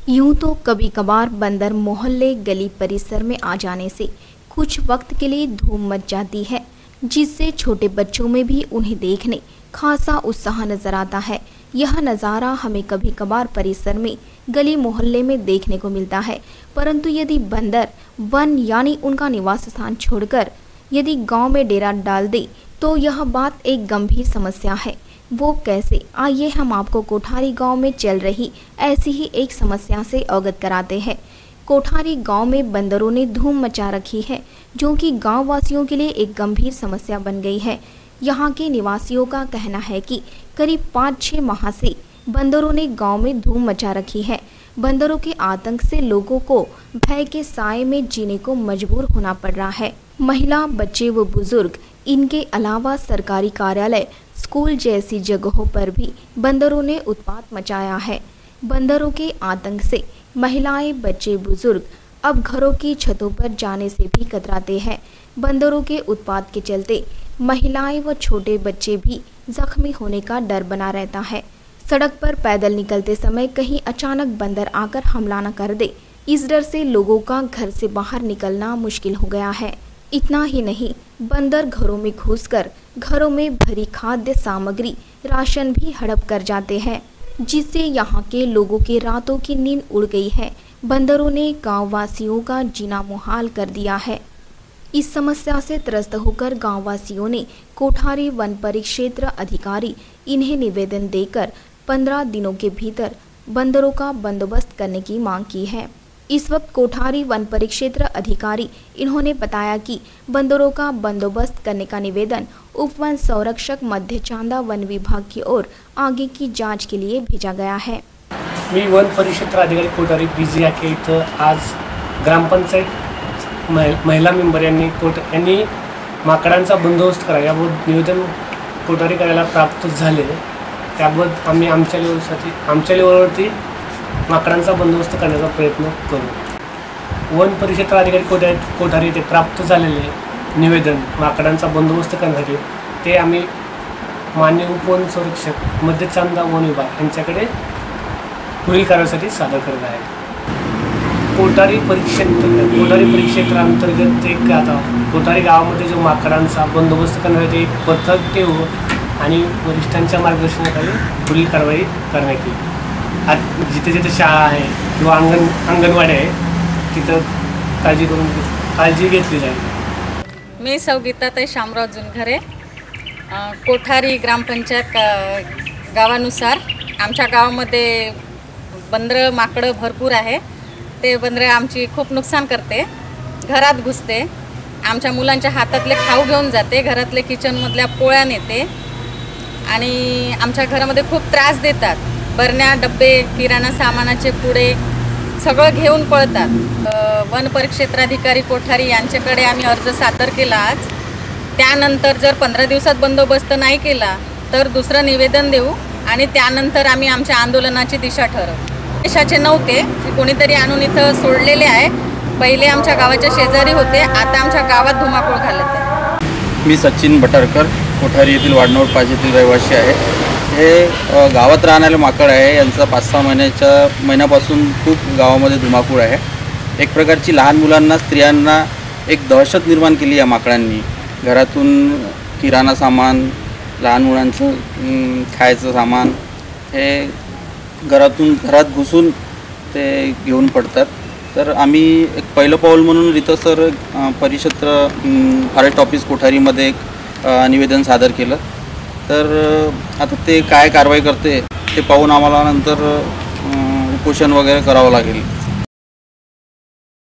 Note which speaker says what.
Speaker 1: यूं तो कभी कभार बंदर मोहल्ले गली परिसर में आ जाने से कुछ वक्त के लिए धूम मच जाती है, जिससे छोटे बच्चों में भी उन्हें देखने खासा उत्साह नजर आता है। यह नज़ारा हमें कभी कभार परिसर में गली मोहल्ले में देखने को मिलता है, परंतु यदि बंदर वन यानी उनका निवास स्थान छोड़कर यदि गांव में डेरा डाल दे तो यह बात एक गंभीर समस्या है। वो कैसे, आइए हम आपको कोठारी गांव में चल रही ऐसी ही एक समस्या से अवगत कराते हैं। कोठारी गांव में बंदरों ने धूम मचा रखी है, जो कि गांव वासियों के लिए एक गंभीर समस्या बन गई है। यहाँ के निवासियों का कहना है कि करीब 5-6 माह से बंदरों ने गांव में धूम मचा रखी है। बंदरों के आतंक से लोगों को भय के साए में जीने को मजबूर होना पड़ रहा है। महिला, बच्चे व बुजुर्ग, इनके अलावा सरकारी कार्यालय, स्कूल जैसी जगहों पर भी बंदरों ने उत्पात मचाया है। बंदरों के आतंक से महिलाएं, बच्चे, बुजुर्ग अब घरों की छतों पर जाने से भी कतराते हैं। बंदरों के उत्पात के चलते महिलाएं व छोटे बच्चे भी जख्मी होने का डर बना रहता है। सड़क पर पैदल निकलते समय कहीं अचानक बंदर आकर हमला न कर दे, इस डर से लोगों का घर से बाहर निकलना मुश्किल हो गया है। इतना ही नहीं, बंदर घरों में घुसकर घरों में भरी खाद्य सामग्री, राशन भी हड़प कर जाते हैं, जिससे यहाँ के लोगों के रातों की नींद उड़ गई है। बंदरों ने गांव वासियों का जीना मुहाल कर दिया है। इस समस्या से त्रस्त होकर गांव वासियों ने कोठारी वन परिक्षेत्र अधिकारी इन्हें निवेदन देकर 15 दिनों के भीतर बंदरों का बंदोबस्त करने की मांग की है। इस वक्त कोठारी वन परिक्षेत्र अधिकारी इन्होंने बताया कि बंदरों का बंदोबस्त करने का निवेदन उप वन संरक्षक मध्य चांदा वन विभाग की ओर आगे की जांच के लिए भेजा गया है।
Speaker 2: मी वन परिक्षेत्र अधिकारी कोठारी बिझी आहे इथं आज ग्रामपंचायत महिला मेंबर यांनी माकडांचा बंदोबस्त करा याबाबत निवेदन कोठारी कार्यालयाला प्राप्त झाले। त्याबाबत आम्ही आमच्या लेवलवरती माकडांचा बंदोबस्त करण्याचा प्रयत्न करू। वन परिक्षेत्र अधिकारी कोठारी ते प्राप्त झालेले निवेदन माकडांचा बंदोबस्त करण्यासाठी ते आम्ही माननीय उपवन संरक्षक मध्य चांदा वन विभाग यांच्याकडे पुढील कार्यासाठी सादर करत आहे। कोठारी परिक्षेत्रांतर्गत एक आता कोठारी गावामध्ये जो माकडांचा बंदोबस्त करण्यासाठी एक पथक ठेवू आणि वरिष्ठांच्या मार्गदर्शनाखाली पुढील कारवाई करण्यात येईल। आज जिथे जिथे शाळा आहे किंवा अंगणवाडी आहे तिथं काळजी घेतली जाईल।
Speaker 3: मी सौ गीताताई शामराव जुनघरे, कोठारी ग्रामपंचायत गावानुसार आमच्या गावामध्ये बंदरं माकडं भरपूर आहे। ते बंदरे आमची खूप नुकसान करते, घरात घुसते, आमच्या मुलांच्या हातातले खाऊ घेऊन जाते, घरातले किचनमधल्या पोळ्या नेते आणि आमच्या घरामध्ये खूप त्रास देतात। बरण्या, डब्बे, किराणा सामानाचे पुडे सगळं घेऊन पळतात। वन परिक्षेत्राधिकारी कोठारी यांच्याकडे आम्ही अर्ज सादर केला आज। त्यानंतर जर 15 दिवसात बंदोबस्त नाही केला तर दुसरं निवेदन देऊ आणि त्यानंतर आम्ही आमच्या आंदोलनाची दिशा ठरवू। देशाचे नव्हते, कोणीतरी आणून इथं सोडलेले आहे। पहिले आमच्या गावाच्या शेजारी होते, आता आमच्या गावात धुमाकूळ घालत आहे।
Speaker 4: मी सचिन बटारकर, कोठारी येथील वाडनोड 5 येथील रहिवासी आहे। हे गावात राहणारे माकड आहे, यांचा 5-6 महिन्यापासून खूप गावामध्ये धुमाकूळ आहे। एक प्रकारची लहान मुलांना, स्त्रियांना एक दहशत निर्माण केली या माकडांनी। घरातून किराणा सामान, लहान मुलांचं खायचं सामान हे घरात घुसून ते घेऊन पडतात। तर आम्ही एक पहिलं पाऊल म्हणून रितसर परिक्षेत्र फॉरेस्ट ऑफिस कोठारीमध्ये एक निवेदन सादर केलं। तर आता ते काय कारवाई करते ते पाहून आम्हाला नंतर उपोषण वगैरे करावं लागेल।